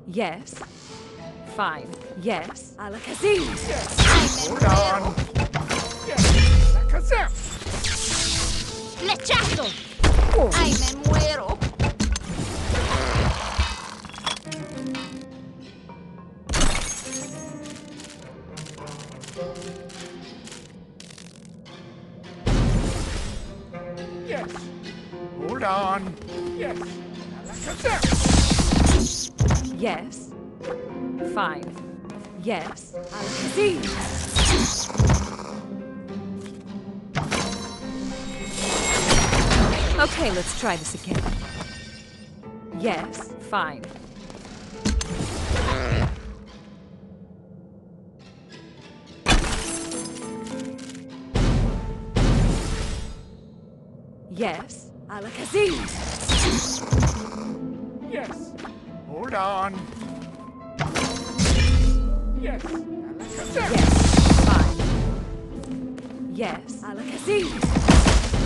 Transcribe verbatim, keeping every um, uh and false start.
Yes. Fine. Yes. Alakazam. Hold on. Yes. Alakazam. ¡Flechazo! Oh. ¡Ay, me muero! Yes. Hold on. Yes. Alakazam. Yes. Fine. Yes. Alakazam. Okay, let's try this again. Yes. Fine. Yes. Alakazam. Yes. Hold on. Yes. Alakazam. Yes. Fine. Yes. Alakazam.